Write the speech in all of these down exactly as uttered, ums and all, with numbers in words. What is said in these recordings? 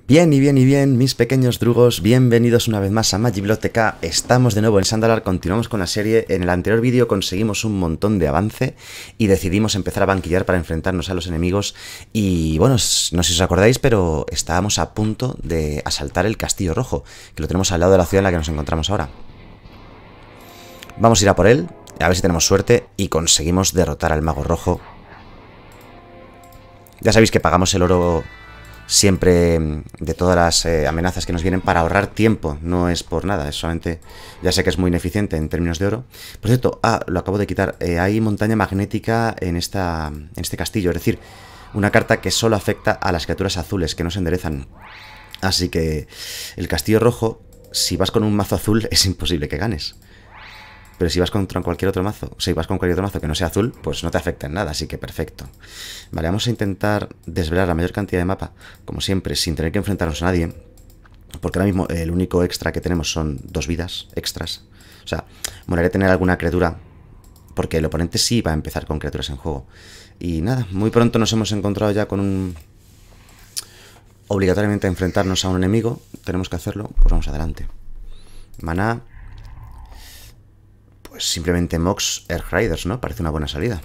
Bien y bien y bien, mis pequeños drugos, bienvenidos una vez más a Magibiblioteca. Estamos de nuevo en Sandalar, continuamos con la serie. En el anterior vídeo conseguimos un montón de avance y decidimos empezar a banquillar para enfrentarnos a los enemigos. Y bueno, no sé si os acordáis, pero estábamos a punto de asaltar el Castillo Rojo, que lo tenemos al lado de la ciudad en la que nos encontramos ahora. Vamos a ir a por él, a ver si tenemos suerte y conseguimos derrotar al Mago Rojo. Ya sabéis que pagamos el oro siempre de todas las eh, amenazas que nos vienen para ahorrar tiempo, no es por nada, es solamente, ya sé que es muy ineficiente en términos de oro. Por cierto, ah, lo acabo de quitar, eh, hay montaña magnética en, esta, en este castillo, es decir, una carta que solo afecta a las criaturas azules, que no se enderezan. Así que el Castillo Rojo, si vas con un mazo azul, es imposible que ganes. Pero si vas contra cualquier otro mazo, o si vas con cualquier otro mazo que no sea azul, pues no te afecta en nada, así que perfecto. Vale, vamos a intentar desvelar la mayor cantidad de mapa, como siempre, sin tener que enfrentarnos a nadie. Porque ahora mismo el único extra que tenemos son dos vidas extras. O sea, molaría tener alguna criatura, porque el oponente sí va a empezar con criaturas en juego. Y nada, muy pronto nos hemos encontrado ya con un... obligatoriamente enfrentarnos a un enemigo. Tenemos que hacerlo, pues vamos adelante. Maná... Pues simplemente Mox Earth Riders, ¿no? Parece una buena salida.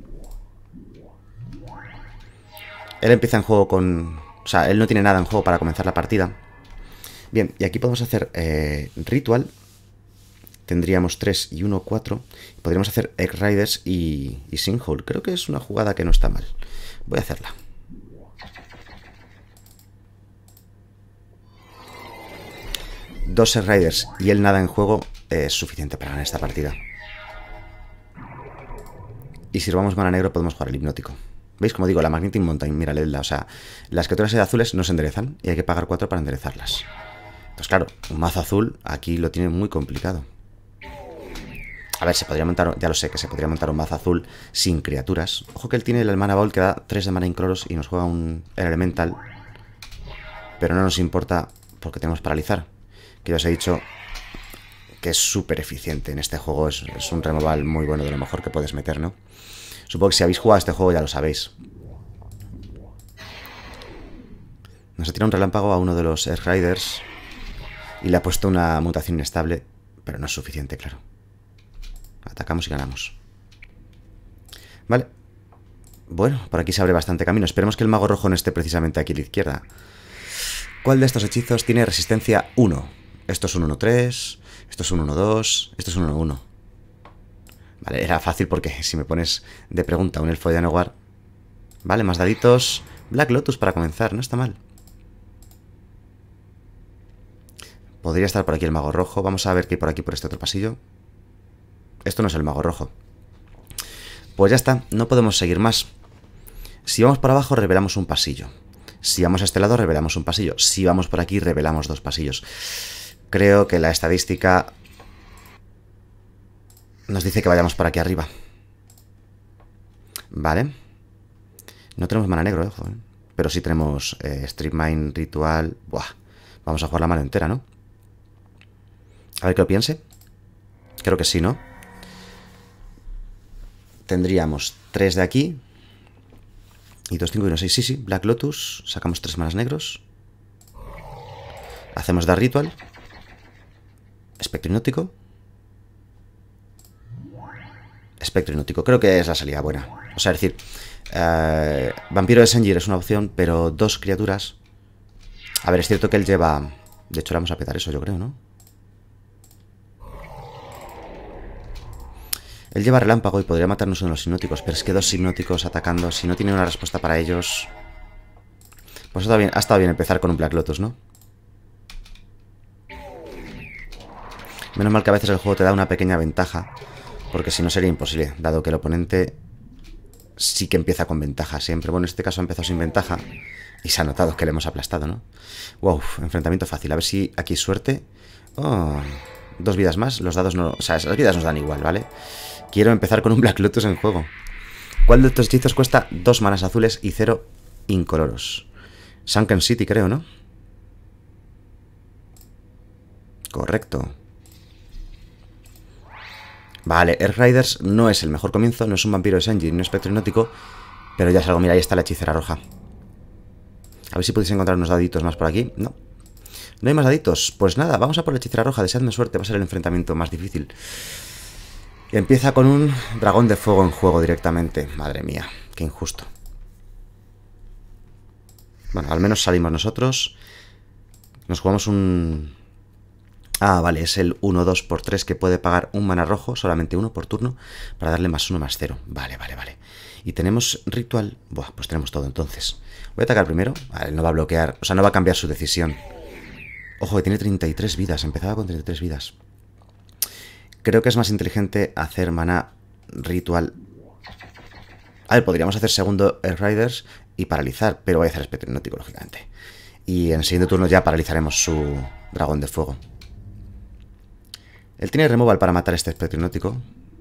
Él empieza en juego con... O sea, él no tiene nada en juego para comenzar la partida. Bien, y aquí podemos hacer eh, Ritual. Tendríamos tres y uno, cuatro. Podríamos hacer Earth Riders y, y Sinkhole. Creo que es una jugada que no está mal. Voy a hacerla. Dos Earth Riders y él nada en juego es suficiente para ganar esta partida. Y si robamos mana negro podemos jugar el hipnótico. ¿Veis? Como digo, la Magnetic Mountain, mira, leedla. O sea, las criaturas azules no se enderezan y hay que pagar cuatro para enderezarlas. Entonces, claro, un mazo azul aquí lo tiene muy complicado. A ver, se podría montar, ya lo sé, que se podría montar un mazo azul sin criaturas. Ojo que él tiene el Mana Ball que da tres de mana incoloros y nos juega un Elemental. Pero no nos importa porque tenemos paralizar. Que ya os he dicho que es súper eficiente en este juego, es, es un removal muy bueno, de lo mejor que puedes meter, ¿no? Supongo que si habéis jugado a este juego ya lo sabéis. Nos ha tirado un relámpago a uno de los Earth Riders y le ha puesto una mutación inestable, pero no es suficiente, claro. Atacamos y ganamos. Vale. Bueno, por aquí se abre bastante camino. Esperemos que el Mago Rojo no esté precisamente aquí a la izquierda. ¿Cuál de estos hechizos tiene resistencia uno? Esto es un uno tres... Esto es un uno dos, esto es un uno uno. Vale, era fácil porque si me pones de pregunta un elfo de Anowar. Vale, más daditos. Black Lotus para comenzar, no está mal. Podría estar por aquí el Mago Rojo. Vamos a ver qué hay por aquí, por este otro pasillo. Esto no es el Mago Rojo. Pues ya está, no podemos seguir más. Si vamos por abajo, revelamos un pasillo. Si vamos a este lado, revelamos un pasillo. Si vamos por aquí, revelamos dos pasillos. Creo que la estadística nos dice que vayamos por aquí arriba. Vale. No tenemos mana negro, ojo, ¿eh? Pero sí tenemos eh, Strip Mine, Ritual. Buah. Vamos a jugar la mano entera, ¿no? A ver qué lo piense. Creo que sí, ¿no? Tendríamos tres de aquí. Y dos, cinco y uno, seis. Sí, sí. Black Lotus. Sacamos tres manas negros. Hacemos Dark Ritual. Espectro hipnótico. Espectro hipnótico. Creo que es la salida buena. O sea, es decir, eh, Vampiro de Sengir es una opción, pero dos criaturas. A ver, es cierto que él lleva... De hecho, le vamos a petar eso, yo creo, ¿no? Él lleva relámpago y podría matarnos uno de los hipnóticos, pero es que dos hipnóticos atacando, si no tiene una respuesta para ellos... Pues está bien, ha estado bien empezar con un Black Lotus, ¿no? Menos mal que a veces el juego te da una pequeña ventaja, porque si no sería imposible, dado que el oponente sí que empieza con ventaja siempre. Bueno, en este caso ha empezado sin ventaja y se ha notado que le hemos aplastado, ¿no? Wow, enfrentamiento fácil. A ver si aquí suerte. Oh, dos vidas más. Los dados no... O sea, las vidas nos dan igual, ¿vale? Quiero empezar con un Black Lotus en juego. ¿Cuál de estos hechizos cuesta dos manas azules y cero incoloros? Sunken City, creo, ¿no? Correcto. Vale, Earth Riders no es el mejor comienzo, no es un vampiro de Sengir, no es espectro hipnótico, pero ya es algo. Mira, ahí está la hechicera roja. A ver si podéis encontrar unos daditos más por aquí. No. No hay más daditos. Pues nada, vamos a por la hechicera roja. Deseadme suerte, va a ser el enfrentamiento más difícil. Empieza con un dragón de fuego en juego directamente. Madre mía, qué injusto. Bueno, al menos salimos nosotros. Nos jugamos un... Ah, vale, es el uno dos por tres que puede pagar un mana rojo, solamente uno por turno, para darle más uno más cero. Vale, vale, vale. Y tenemos ritual. Buah, pues tenemos todo entonces. Voy a atacar primero. Vale, no va a bloquear, o sea, no va a cambiar su decisión. Ojo, que tiene treinta y tres vidas, empezaba con treinta y tres vidas. Creo que es más inteligente hacer mana ritual. A ver, podríamos hacer segundo Earth Riders y paralizar, pero voy a hacer espectro hipnótico, lógicamente. Y en el siguiente turno ya paralizaremos su dragón de fuego. Él tiene removal para matar este espectro hipnótico.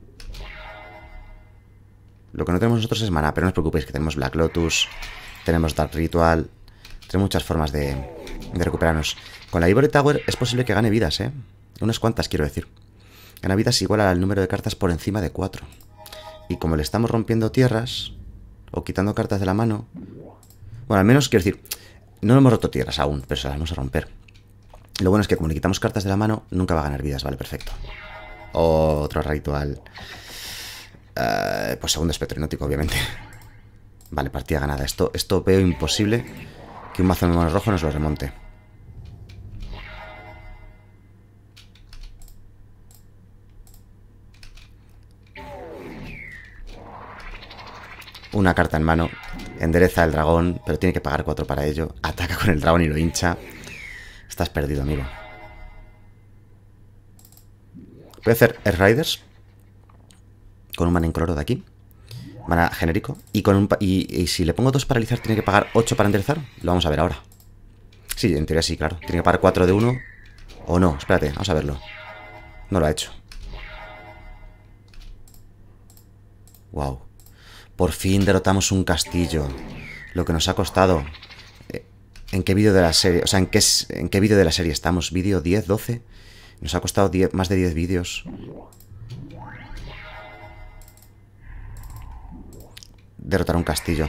Lo que no tenemos nosotros es mana, pero no os preocupéis que tenemos Black Lotus, tenemos Dark Ritual, tenemos muchas formas de, de recuperarnos. Con la Ivory Tower es posible que gane vidas, ¿eh? Unas cuantas, quiero decir. Gana vidas igual al número de cartas por encima de cuatro. Y como le estamos rompiendo tierras, o quitando cartas de la mano... Bueno, al menos, quiero decir, no hemos roto tierras aún, pero se las vamos a romper. Lo bueno es que como le quitamos cartas de la mano, nunca va a ganar vidas, vale, perfecto. Otro ritual. Uh, pues segundo espectro hipnótico, obviamente. Vale, partida ganada. Esto, esto veo imposible que un mazo de mono rojo nos lo remonte. Una carta en mano. Endereza el dragón, pero tiene que pagar cuatro para ello. Ataca con el dragón y lo hincha. Estás perdido, amigo. Voy a hacer Earth Riders con un mana incoloro de aquí. Mana genérico. Y, con un y, y si le pongo dos paralizar, ¿tiene que pagar ocho para enderezar? Lo vamos a ver ahora. Sí, en teoría sí, claro. Tiene que pagar cuatro de uno. O no, espérate, vamos a verlo. No lo ha hecho. Wow. Por fin derrotamos un castillo. Lo que nos ha costado. ¿En qué vídeo de la serie? O sea, ¿en qué, en qué vídeo de la serie estamos? ¿Vídeo diez, doce? Nos ha costado diez, más de diez vídeos. Derrotar un castillo.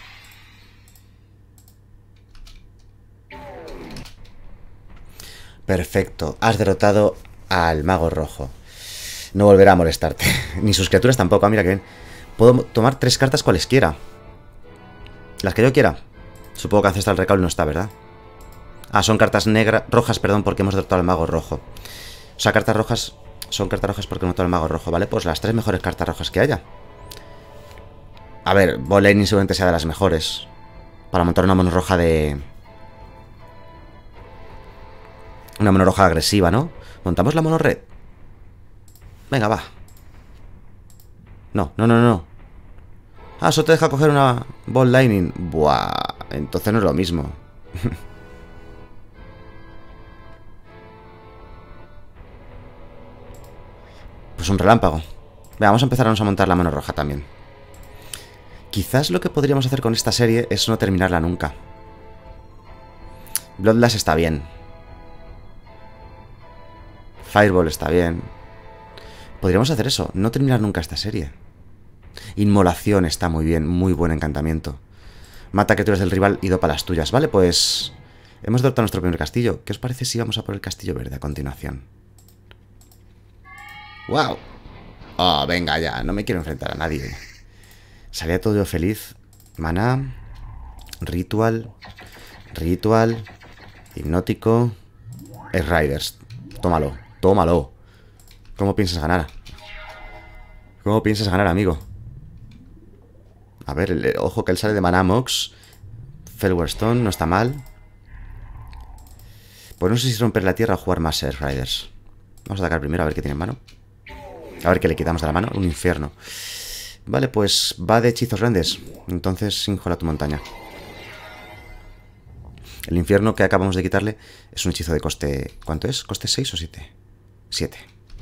Perfecto. Has derrotado al mago rojo. No volverá a molestarte. Ni sus criaturas tampoco. Ah, mira que bien. Puedo tomar tres cartas cualesquiera. Las que yo quiera. Supongo que Ancestral Recall no está, ¿verdad? Ah, son cartas negras, rojas, perdón, porque hemos derrotado al mago rojo. O sea, cartas rojas, son cartas rojas porque hemos derrotado al mago rojo, ¿vale? Pues las tres mejores cartas rojas que haya. A ver, Bolaining seguramente sea de las mejores. Para montar una mono roja de... Una mono roja agresiva, ¿no? ¿Montamos la mono red? Venga, va. No, no, no, no. Ah, eso te deja coger una Ball Lightning. Buah, entonces no es lo mismo. Pues un relámpago. Venga, vamos a empezarnos a montar la mano roja también. Quizás lo que podríamos hacer con esta serie es no terminarla nunca. Bloodlust está bien. Fireball está bien. Podríamos hacer eso, no terminar nunca esta serie. Inmolación está muy bien, muy buen encantamiento. Mata criaturas del rival y dopa las tuyas. Vale, pues... hemos derrotado nuestro primer castillo. ¿Qué os parece si vamos a por el castillo verde a continuación? ¡Wow! Oh, venga ya, no me quiero enfrentar a nadie. Salía todo yo feliz. Maná. Ritual. Ritual. Hipnótico. Earth Riders. Tómalo, tómalo. ¿Cómo piensas ganar? ¿Cómo piensas ganar, amigo? A ver, el, ojo que él sale de Maná Mox. Felwellstone, no está mal. Pues no sé si romper la tierra o jugar más Earth Riders. Vamos a atacar primero a ver qué tiene en mano. A ver qué le quitamos de la mano. Un infierno. Vale, pues va de hechizos grandes. Entonces, Sinjola tu montaña. El infierno que acabamos de quitarle es un hechizo de coste... ¿Cuánto es? ¿Coste seis o siete? siete.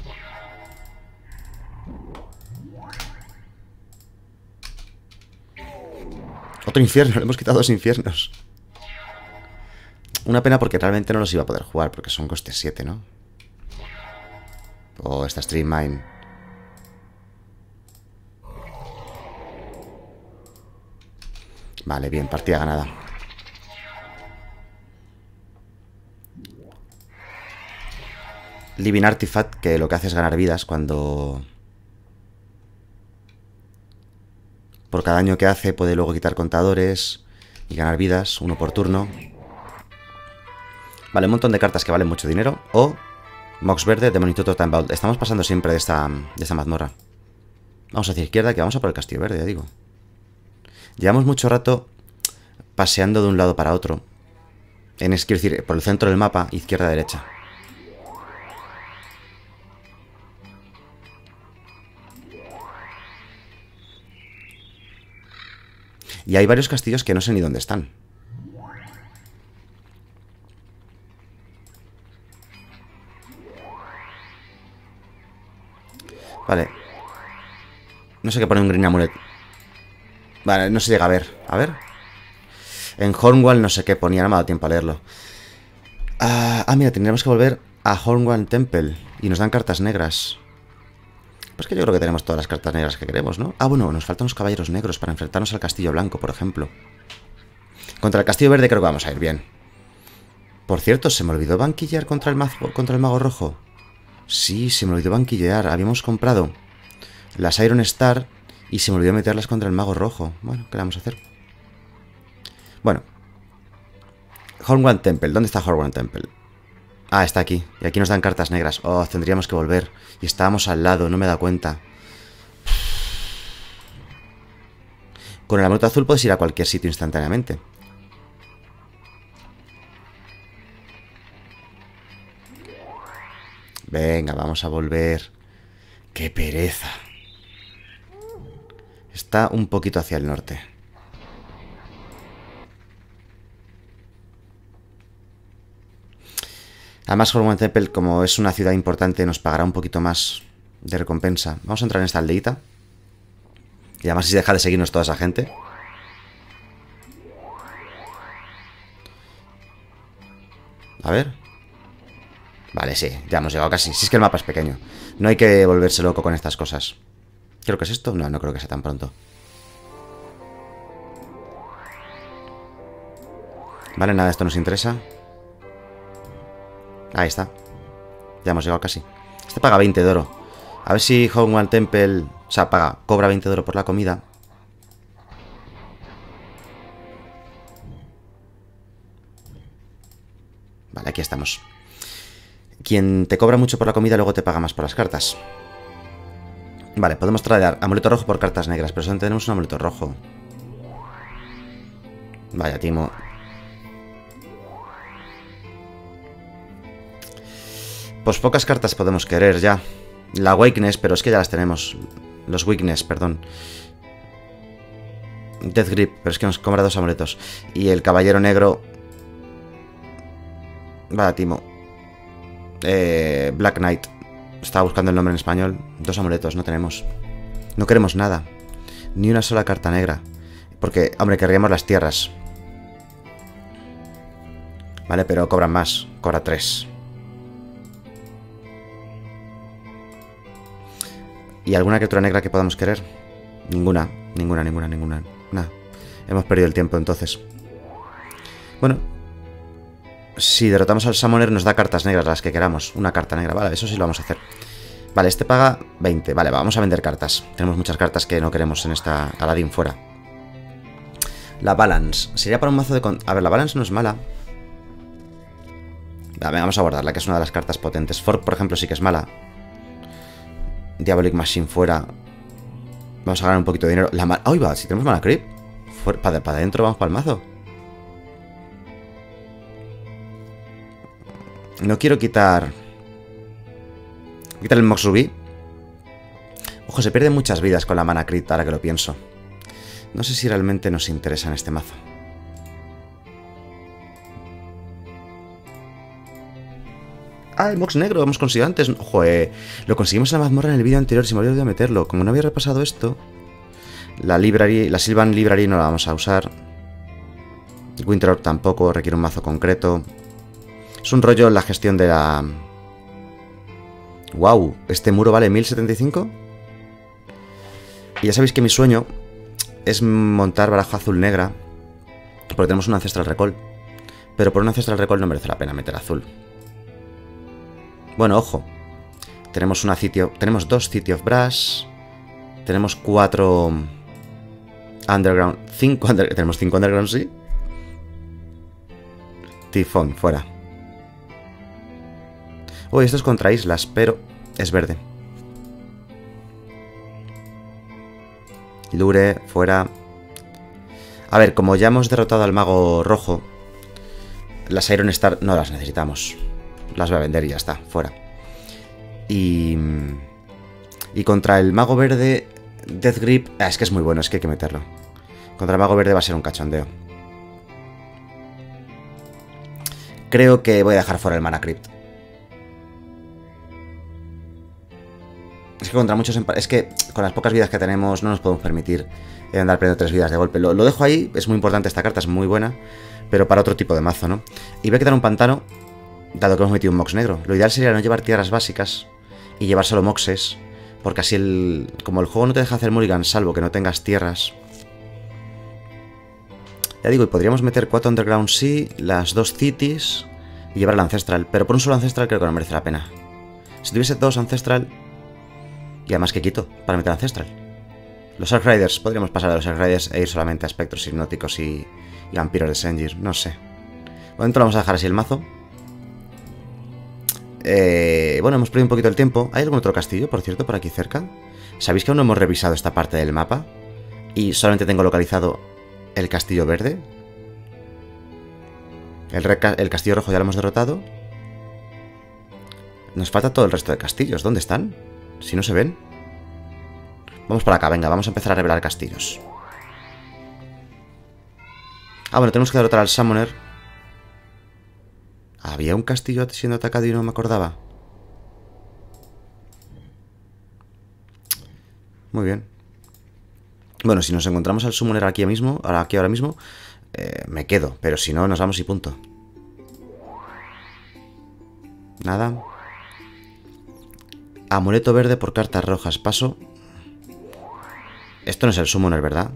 Otro infierno, le hemos quitado dos infiernos. Una pena porque realmente no los iba a poder jugar, porque son coste siete, ¿no? O esta Stream Mine. Vale, bien, partida ganada. Living Artifact, que lo que hace es ganar vidas cuando... Por cada daño que hace puede luego quitar contadores y ganar vidas, uno por turno. Vale, un montón de cartas que valen mucho dinero. O Mox Verde, Demonituto Time Vault. Estamos pasando siempre de esta, de esta mazmorra. Vamos hacia izquierda, que vamos a por el Castillo Verde, ya digo. Llevamos mucho rato paseando de un lado para otro. En, es, quiero decir, por el centro del mapa, izquierda a derecha. Y hay varios castillos que no sé ni dónde están. Vale. No sé qué pone un Green Amulet. Vale, no se llega a ver. A ver. En Hornwall no sé qué ponía, no me ha dado tiempo a leerlo. Ah, ah, mira, tendríamos que volver a Hornwall Temple. Y nos dan cartas negras. Pues que yo creo que tenemos todas las cartas negras que queremos, ¿no? Ah, bueno, nos faltan los caballeros negros para enfrentarnos al Castillo Blanco, por ejemplo. Contra el Castillo Verde creo que vamos a ir bien. Por cierto, ¿se me olvidó banquillear contra el, mazo, contra el Mago Rojo? Sí, se me olvidó banquillear. Habíamos comprado las Iron Star y se me olvidó meterlas contra el Mago Rojo. Bueno, ¿qué le vamos a hacer? Bueno. Hornwall Temple. ¿Dónde está Hornwall Temple? Ah, está aquí. Y aquí nos dan cartas negras. Oh, tendríamos que volver. Y estábamos al lado, no me he dado cuenta. Con el amuleto azul puedes ir a cualquier sitio instantáneamente. Venga, vamos a volver. ¡Qué pereza! Está un poquito hacia el norte. Además, Hornwall Temple, como es una ciudad importante, nos pagará un poquito más de recompensa. Vamos a entrar en esta aldeita. Y además si deja de seguirnos toda esa gente. A ver. Vale, sí, ya hemos llegado casi. Si es que el mapa es pequeño. No hay que volverse loco con estas cosas. Creo que es esto. No, no creo que sea tan pronto. Vale, nada, esto nos interesa. Ahí está. Ya hemos llegado casi. Este paga veinte de oro. A ver si Hornwall Temple... O sea, paga, cobra veinte de oro por la comida. Vale, aquí estamos. Quien te cobra mucho por la comida luego te paga más por las cartas. Vale, podemos traer amuleto rojo por cartas negras, pero solamente tenemos un amuleto rojo. Vaya, Timo. Pues pocas cartas podemos querer ya. La Weakness, pero es que ya las tenemos. Los Weakness, perdón. Death Grip, pero es que nos cobra dos amuletos. Y el Caballero Negro... Vaya, Timo. Eh, Black Knight. Estaba buscando el nombre en español. Dos amuletos, no tenemos. No queremos nada. Ni una sola carta negra. Porque, hombre, querríamos las tierras. Vale, pero cobran más. Cobra tres. ¿Y alguna criatura negra que podamos querer? Ninguna, ninguna, ninguna, ninguna. Nada. Hemos perdido el tiempo entonces. Bueno. Si derrotamos al Summoner nos da cartas negras las que queramos. Una carta negra, vale, eso sí lo vamos a hacer. Vale, este paga veinte. Vale, vamos a vender cartas. Tenemos muchas cartas que no queremos en esta Aladdin fuera. La Balance. Sería para un mazo de... Con... A ver, la Balance no es mala. Vale, vamos a guardarla, que es una de las cartas potentes. Fork, por ejemplo, sí que es mala. Diabolic Machine fuera. Vamos a ganar un poquito de dinero. La ma... ¡Ay, va! Si tenemos Mana Creep. Para pa adentro vamos para el mazo. No quiero quitar... Quitar el Mox Rubí. Ojo, se pierden muchas vidas con la Mana Crit, ahora que lo pienso. No sé si realmente nos interesa en este mazo. Ah, el Mox negro, lo hemos conseguido antes. Ojo, eh, lo conseguimos en la mazmorra en el vídeo anterior, si me había olvidado meterlo. Como no había repasado esto... La Library, la Sylvan Library no la vamos a usar. Winter Orb tampoco, requiere un mazo concreto. Es un rollo la gestión de la... ¡Wow! ¿Este muro vale mil setenta y cinco? Y ya sabéis que mi sueño es montar baraja azul-negra, porque tenemos un Ancestral Recall. Pero por un Ancestral Recall no merece la pena meter azul. Bueno, ojo. Tenemos una City of, tenemos dos City of Brass. Tenemos cuatro Underground. Cinco under, tenemos cinco Underground, sí. Tifón, fuera. Uy, esto es contra islas, pero es verde. Lure, fuera. A ver, como ya hemos derrotado al mago rojo, las Iron Star no las necesitamos. Las voy a vender y ya está, fuera. Y... Y contra el mago verde, Death Grip... Ah, es que es muy bueno, es que hay que meterlo. Contra el mago verde va a ser un cachondeo. Creo que voy a dejar fuera el Mana Crypt. Es que contra muchos... Es que con las pocas vidas que tenemos no nos podemos permitir andar perdiendo tres vidas de golpe. Lo, lo dejo ahí, es muy importante esta carta, es muy buena, pero para otro tipo de mazo, ¿no? Y voy a quitar un pantano, dado que hemos metido un Mox negro. Lo ideal sería no llevar tierras básicas y llevar solo Moxes, porque así el... Como el juego no te deja hacer mulligan, salvo que no tengas tierras... Ya digo, y podríamos meter cuatro Underground sí, las dos Cities y llevar el Ancestral, pero por un solo Ancestral creo que no merece la pena. Si tuviese dos Ancestral... Y además que quito para meter Ancestral. Los Arc Riders, podríamos pasar a los Arc Riders e ir solamente a espectros hipnóticos y, y vampiros de Sengir, no sé. Bueno, entonces vamos a dejar así el mazo. Eh, bueno, hemos perdido un poquito el tiempo. ¿Hay algún otro castillo, por cierto, por aquí cerca? ¿Sabéis que aún no hemos revisado esta parte del mapa? Y solamente tengo localizado el castillo verde. El, el castillo rojo ya lo hemos derrotado. Nos falta todo el resto de castillos. ¿Dónde están? Si no se ven. Vamos para acá, venga, vamos a empezar a revelar castillos. Ah, bueno, tenemos que derrotar al Summoner. Había un castillo siendo atacado y no me acordaba. Muy bien. Bueno, si nos encontramos al Summoner aquí mismo, ahora aquí ahora mismo, eh, me quedo. Pero si no, nos vamos y punto. Nada. Amuleto verde por cartas rojas. Paso. Esto no es el Summoner, ¿verdad?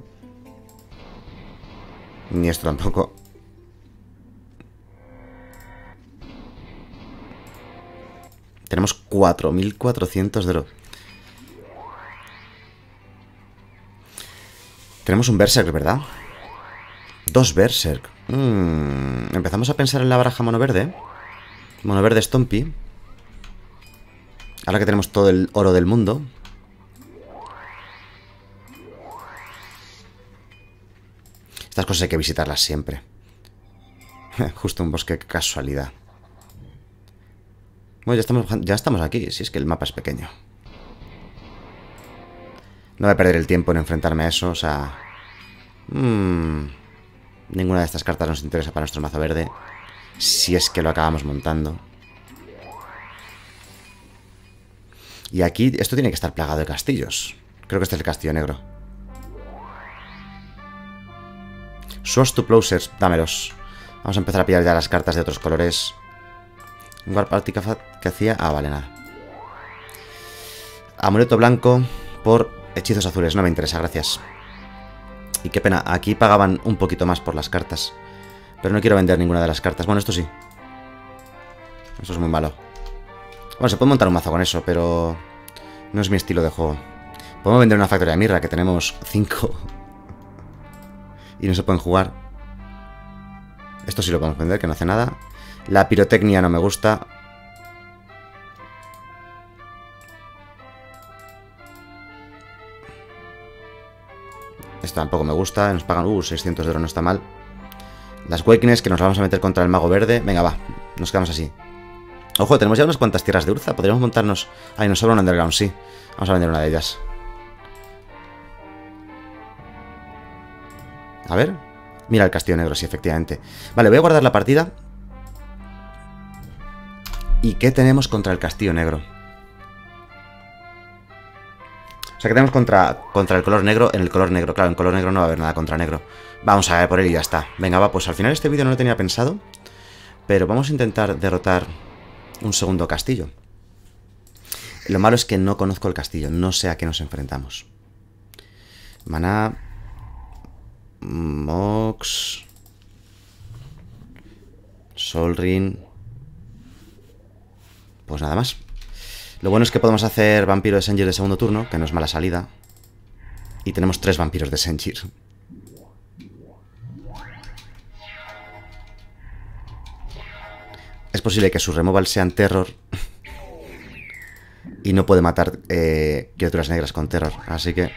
Ni esto tampoco. Tenemos cuatro mil cuatrocientos de oro. Tenemos un Berserk, ¿verdad? Dos Berserk. Mm, empezamos a pensar en la baraja mono verde. Mono verde Stompy. Ahora que tenemos todo el oro del mundo. Estas cosas hay que visitarlas siempre. Justo un bosque, qué casualidad. Bueno, ya estamos, ya estamos aquí, si es que el mapa es pequeño. No voy a perder el tiempo en enfrentarme a eso, o sea... Mmm, ninguna de estas cartas nos interesa para nuestro mazo verde. Si es que lo acabamos montando. Y aquí, esto tiene que estar plagado de castillos. Creo que este es el castillo negro. Swords to Plowshares, dámelos. Vamos a empezar a pillar ya las cartas de otros colores. Warp Artifact que hacía... Ah, vale, nada. Amuleto blanco por hechizos azules. No me interesa, gracias. Y qué pena, aquí pagaban un poquito más por las cartas. Pero no quiero vender ninguna de las cartas. Bueno, esto sí. Eso es muy malo. Bueno, se puede montar un mazo con eso, pero... No es mi estilo de juego. Podemos vender una factoría de mirra, que tenemos cinco... Y no se pueden jugar. Esto sí lo podemos vender, que no hace nada. La pirotecnia no me gusta. Esto tampoco me gusta. Nos pagan... Uh, seiscientos de oro, no está mal. Las Wakeness, que nos vamos a meter contra el mago verde. Venga, va. Nos quedamos así. Ojo, tenemos ya unas cuantas tierras de Urza. Podríamos montarnos... Ahí nos sobra un Underground, sí. Vamos a vender una de ellas. A ver. Mira el castillo negro, sí, efectivamente. Vale, voy a guardar la partida. ¿Y qué tenemos contra el castillo negro? O sea, que tenemos contra, contra el color negro en el color negro. Claro, en color negro no va a haber nada contra negro. Vamos a ver por él y ya está. Venga, va, pues al final este vídeo no lo tenía pensado. Pero vamos a intentar derrotar un segundo castillo. Lo malo es que no conozco el castillo. No sé a qué nos enfrentamos. Maná... Mox... Sol Ring... Pues nada más. Lo bueno es que podemos hacer vampiro de Sengir de segundo turno, que no es mala salida. Y tenemos tres vampiros de Sengir. Es posible que su removal sean terror. Y no puede matar eh, criaturas negras con terror. Así que...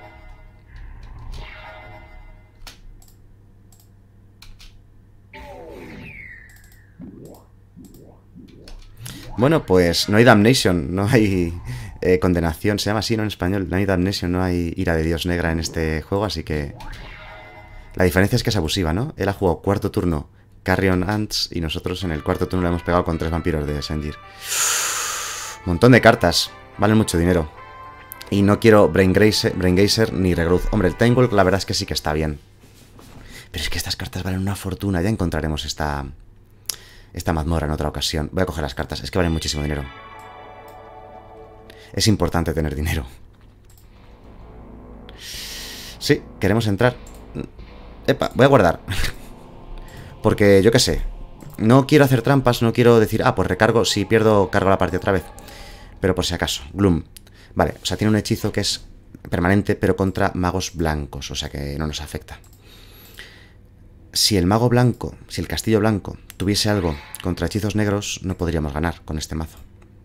Bueno, pues no hay damnation, no hay eh, condenación, se llama así, ¿no? En español, no hay damnation, no hay ira de Dios negra en este juego, así que... La diferencia es que es abusiva, ¿no? Él ha jugado cuarto turno Carrion Ants y nosotros en el cuarto turno le hemos pegado con tres vampiros de Sengir. Montón de cartas, valen mucho dinero. Y no quiero Braingazer, Braingazer ni Regrowth. Hombre, el Time Walk la verdad es que sí que está bien. Pero es que estas cartas valen una fortuna, ya encontraremos esta... Esta mazmorra en otra ocasión. Voy a coger las cartas, es que valen muchísimo dinero. Es importante tener dinero. Sí, queremos entrar. Epa, voy a guardar. Porque yo qué sé. No quiero hacer trampas, no quiero decir, ah, pues recargo, si pierdo, cargo la partida otra vez. Pero por si acaso, Gloom. Vale, o sea, tiene un hechizo que es permanente, pero contra magos blancos, o sea que no nos afecta. Si el mago blanco, si el castillo blanco tuviese algo contra hechizos negros, no podríamos ganar con este mazo.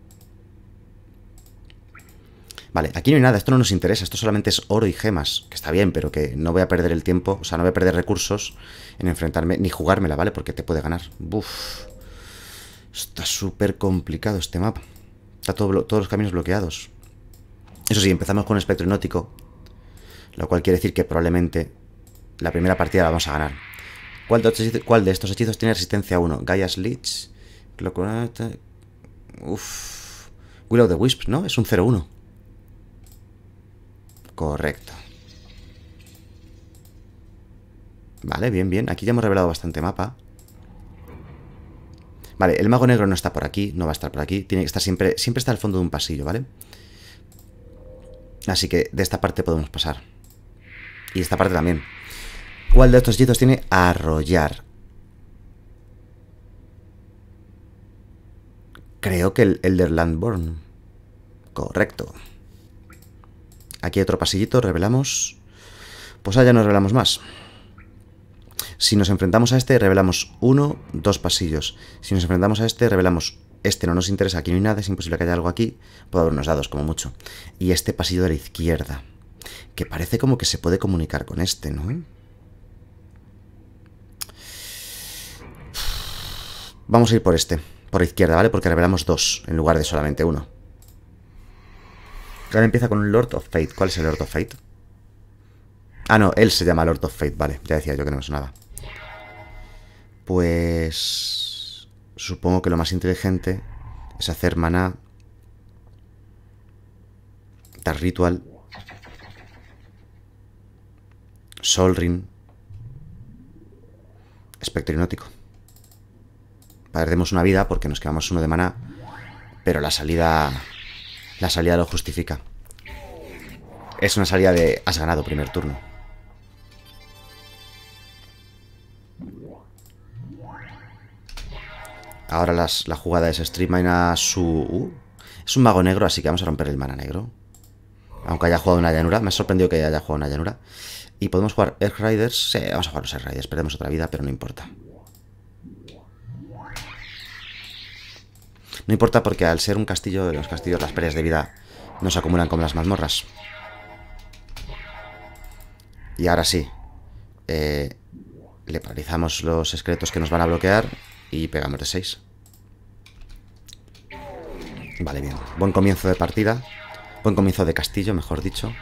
Vale, aquí no hay nada, esto no nos interesa, esto solamente es oro y gemas, que está bien, pero que no voy a perder el tiempo, o sea, no voy a perder recursos en enfrentarme, ni jugármela, ¿vale? Porque te puede ganar. Uf, está súper complicado este mapa. Está todo, todos los caminos bloqueados. Eso sí, empezamos con un espectro hipnótico, lo cual quiere decir que probablemente la primera partida la vamos a ganar. ¿Cuál de, ¿Cuál de estos hechizos tiene resistencia a uno? Gaia's Leech. Uff. Will of the Wisps, ¿no? Es un cero uno. Correcto. Vale, bien, bien. Aquí ya hemos revelado bastante mapa. Vale, el mago negro no está por aquí. No va a estar por aquí. Tiene que estar siempre... Siempre está al fondo de un pasillo, ¿vale? Así que de esta parte podemos pasar. Y esta parte también. ¿Cuál de estos hechizos tiene arrollar? Creo que el Elder Landborn. Correcto. Aquí hay otro pasillito, revelamos. Pues allá no revelamos más. Si nos enfrentamos a este, revelamos uno, dos pasillos. Si nos enfrentamos a este, revelamos... Este no nos interesa, aquí no hay nada, es imposible que haya algo aquí. Puede haber unos dados, como mucho. Y este pasillo de la izquierda, que parece como que se puede comunicar con este, ¿no? Vamos a ir por este, por la izquierda, ¿vale? Porque revelamos dos, en lugar de solamente uno. Ahora empieza con un Lord of Fate. ¿Cuál es el Lord of Fate? Ah, no, él se llama Lord of Fate, vale. Ya decía yo que no me sonaba. Pues... Supongo que lo más inteligente es hacer maná, Dark Ritual, Sol Ring, Espectro Hipnótico. Perdemos una vida porque nos quedamos uno de maná, pero la salida la salida lo justifica. Es una salida de has ganado primer turno. Ahora las, la jugada es Streamline a su... Uh, es un mago negro, así que vamos a romper el mana negro. Aunque haya jugado una llanura. Me ha sorprendido que haya jugado una llanura. Y podemos jugar Earth Riders. Sí, vamos a jugar los Earth Riders. Perdemos otra vida, pero no importa. No importa porque al ser un castillo, en los castillos las pérdidas de vida no se acumulan como las mazmorras. Y ahora sí. Eh, le paralizamos los esqueletos que nos van a bloquear. Y pegamos de seis. Vale, bien. Buen comienzo de partida. Buen comienzo de castillo, mejor dicho.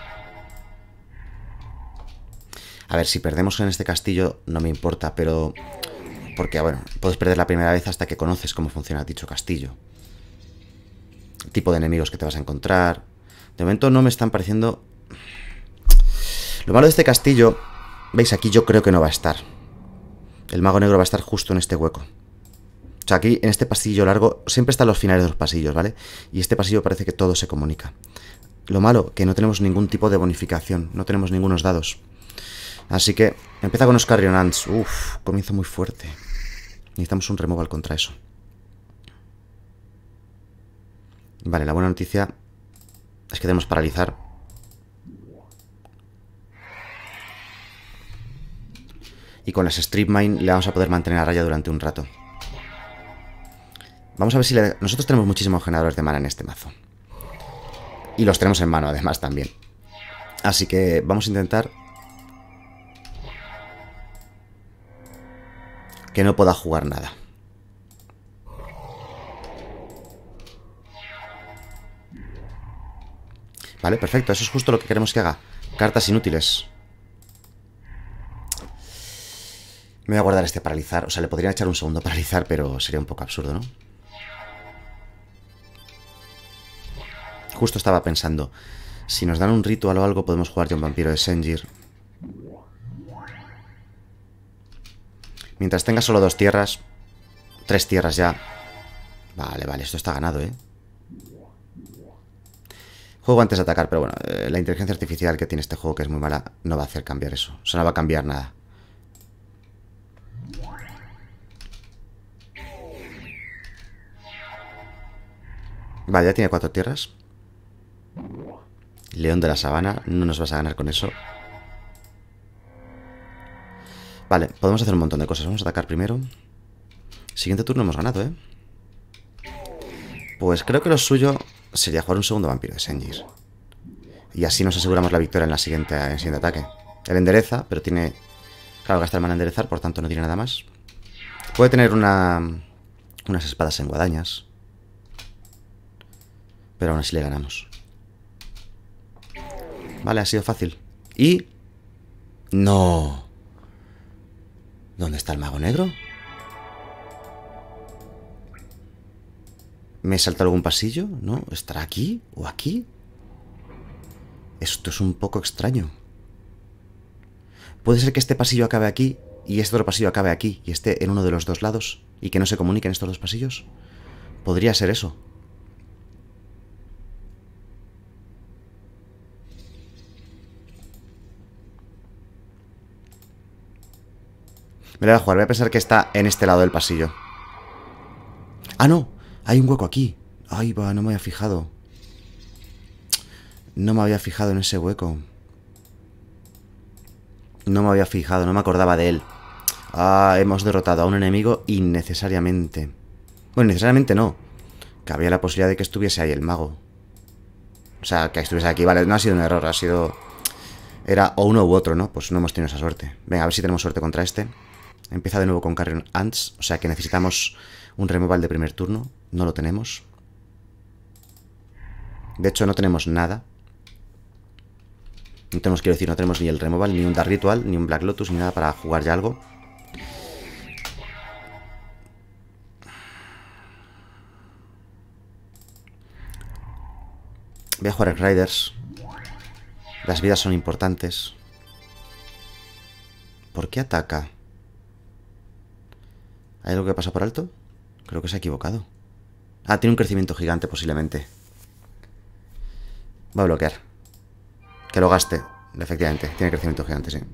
A ver, si perdemos en este castillo no me importa, pero... Porque, bueno, puedes perder la primera vez hasta que conoces cómo funciona dicho castillo. El tipo de enemigos que te vas a encontrar. De momento no me están pareciendo... Lo malo de este castillo... ¿Veis? Aquí yo creo que no va a estar. El mago negro va a estar justo en este hueco. O sea, aquí en este pasillo largo siempre están los finales de los pasillos, ¿vale? Y este pasillo parece que todo se comunica. Lo malo, que no tenemos ningún tipo de bonificación. No tenemos ningunos dados. Así que empieza con los Carrion Ants. Uf, comienzo muy fuerte. Necesitamos un removal contra eso. Vale, la buena noticia es que debemos paralizar. Y con las Strip Mine le vamos a poder mantener a raya durante un rato. Vamos a ver si le... Nosotros tenemos muchísimos generadores de mana en este mazo. Y los tenemos en mano, además, también. Así que vamos a intentar que no pueda jugar nada. Vale, perfecto. Eso es justo lo que queremos que haga. Cartas inútiles. Me voy a guardar este paralizar. O sea, le podría echar un segundo paralizar, pero sería un poco absurdo, ¿no? Justo estaba pensando, si nos dan un ritual o algo, podemos jugar ya un vampiro de Sengir. Mientras tenga solo dos tierras, tres tierras ya. Vale, vale, esto está ganado, ¿eh? Juego antes de atacar, pero bueno, eh, la inteligencia artificial que tiene este juego, que es muy mala, no va a hacer cambiar eso. O sea, no va a cambiar nada. Vale, ya tiene cuatro tierras. León de la sabana, no nos vas a ganar con eso. Vale, podemos hacer un montón de cosas. Vamos a atacar primero. Siguiente turno hemos ganado, ¿eh? Pues creo que lo suyo sería jugar un segundo vampiro de Sengir. Y así nos aseguramos la victoria en, la siguiente, en el siguiente ataque. Él endereza, pero tiene... Claro, gasta el mana en enderezar, por tanto no tiene nada más. Puede tener una... unas espadas en guadañas. Pero aún así le ganamos. Vale, ha sido fácil. Y... ¡No! ¿Dónde está el mago negro? ¿Me he saltado algún pasillo? ¿No? ¿Estará aquí? ¿O aquí? Esto es un poco extraño. Puede ser que este pasillo acabe aquí y este otro pasillo acabe aquí y esté en uno de los dos lados y que no se comuniquen estos dos pasillos. Podría ser eso. Me la voy a jugar, voy a pensar que está en este lado del pasillo. ¡Ah, no! Hay un hueco aquí. Ay, va, no me había fijado. No me había fijado en ese hueco. No me había fijado, no me acordaba de él. Ah, hemos derrotado a un enemigo innecesariamente. Bueno, necesariamente no. Que había la posibilidad de que estuviese ahí el mago. O sea, que estuviese aquí. Vale, no ha sido un error, ha sido... Era o uno u otro, ¿no? Pues no hemos tenido esa suerte. Venga, a ver si tenemos suerte contra este. Empieza de nuevo con Carrion Ants. O sea que necesitamos un removal de primer turno. No lo tenemos. De hecho, no tenemos nada. No tenemos, quiero decir, no tenemos ni el removal, ni un Dark Ritual, ni un Black Lotus, ni nada para jugar ya algo. Voy a jugar Egg Riders. Las vidas son importantes. ¿Por qué ataca? ¿Hay algo que pasa por alto? Creo que se ha equivocado. Ah, tiene un crecimiento gigante posiblemente. Va a bloquear. Que lo gaste. Efectivamente, tiene crecimiento gigante, sí.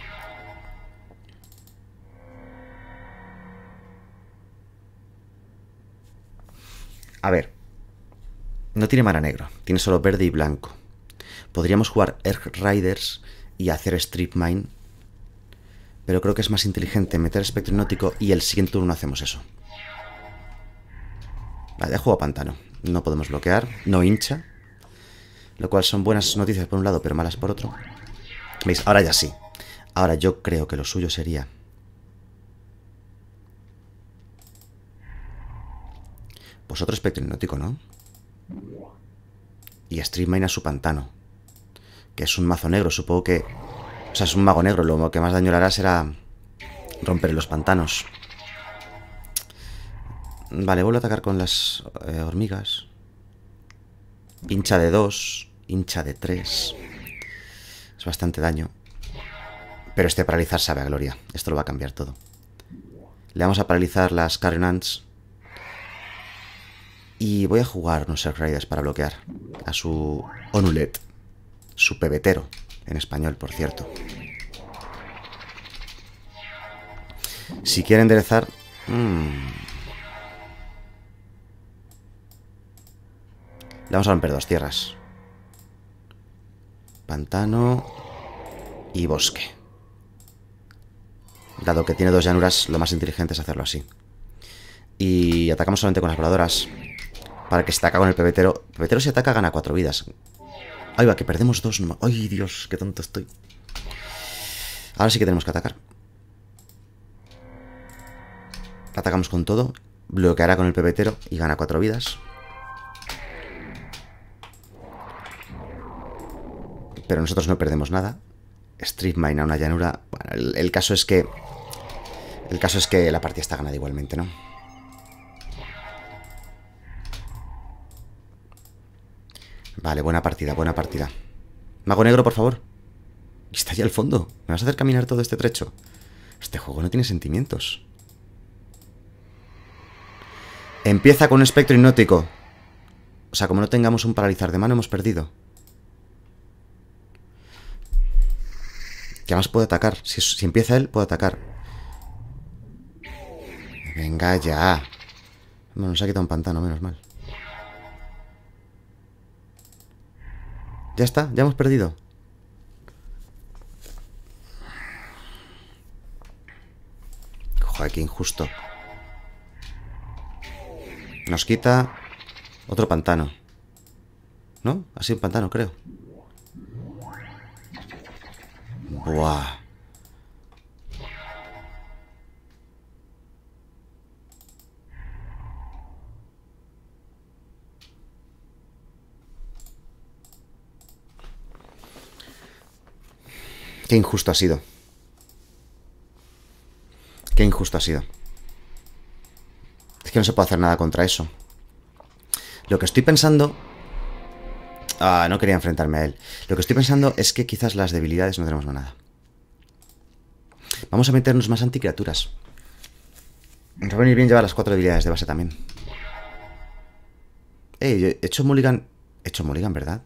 A ver. No tiene mana negro. Tiene solo verde y blanco. Podríamos jugar Egg Riders y hacer Strip Mine. Pero creo que es más inteligente meter Espectro Hipnótico y el siguiente turno hacemos eso. Vale, juego pantano. No podemos bloquear. No hincha. Lo cual son buenas noticias por un lado, pero malas por otro. ¿Veis? Ahora ya sí. Ahora yo creo que lo suyo sería... Pues otro espectro hipnótico, ¿no? Y Strip Mine a su pantano. Que es un mazo negro, supongo que... O sea, es un mago negro. Lo que más daño le hará será romper los pantanos. Vale, vuelvo a atacar con las eh, hormigas. Hincha de dos, hincha de tres. Es bastante daño. Pero este paralizar sabe a gloria. Esto lo va a cambiar todo. Le vamos a paralizar las Carrion Ants. Y voy a jugar unos Egg Riders para bloquear a su Onulet. Su pebetero. En español, por cierto. Si quiere enderezar... Mmm, Le vamos a romper dos tierras. Pantano y bosque. Dado que tiene dos llanuras, lo más inteligente es hacerlo así. Y atacamos solamente con las voladoras. Para que se ataca con el pebetero. El pebetero si ataca gana cuatro vidas. Ahí va, que perdemos dos nomás. ¡Ay, Dios! ¡Qué tonto estoy! Ahora sí que tenemos que atacar. Atacamos con todo. Bloqueará con el pebetero y gana cuatro vidas. Pero nosotros no perdemos nada. Strip Mine a una llanura. Bueno, el, el caso es que... El caso es que la partida está ganada igualmente, ¿no? Vale, buena partida, buena partida. Mago negro, por favor. Está allá al fondo. ¿Me vas a hacer caminar todo este trecho? Este juego no tiene sentimientos. Empieza con un espectro hipnótico. O sea, como no tengamos un paralizar de mano, hemos perdido. Que además puede atacar. Si, si empieza él, puede atacar. Venga ya. Bueno, nos ha quitado un pantano, menos mal. Ya está, ya hemos perdido. Joder, qué injusto. Nos quita otro pantano. ¿No? Así un pantano, creo. Buah. Qué injusto ha sido. Qué injusto ha sido. Es que no se puede hacer nada contra eso. Lo que estoy pensando... Ah, no quería enfrentarme a él. Lo que estoy pensando es que quizás las debilidades no tenemos nada. Vamos a meternos más anticriaturas. Nos va a venir bien llevar las cuatro debilidades de base también. Eh, yo he hecho mulligan... He hecho mulligan, ¿verdad?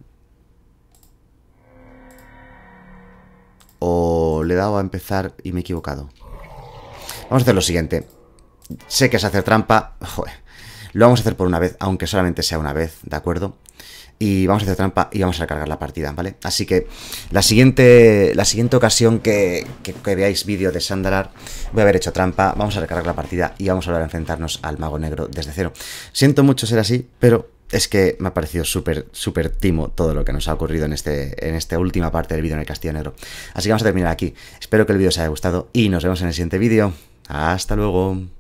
O le he dado a empezar y me he equivocado. Vamos a hacer lo siguiente. Sé que es hacer trampa. Joder. Lo vamos a hacer por una vez, aunque solamente sea una vez, ¿de acuerdo? Y vamos a hacer trampa y vamos a recargar la partida, ¿vale? Así que la siguiente, la siguiente ocasión que, que, que veáis vídeo de Zandalar, voy a haber hecho trampa, vamos a recargar la partida y vamos a volver a enfrentarnos al mago negro desde cero. Siento mucho ser así, pero es que me ha parecido súper, súper timo todo lo que nos ha ocurrido en, este, en esta última parte del vídeo en el Castillo Negro. Así que vamos a terminar aquí. Espero que el vídeo os haya gustado y nos vemos en el siguiente vídeo. Hasta luego.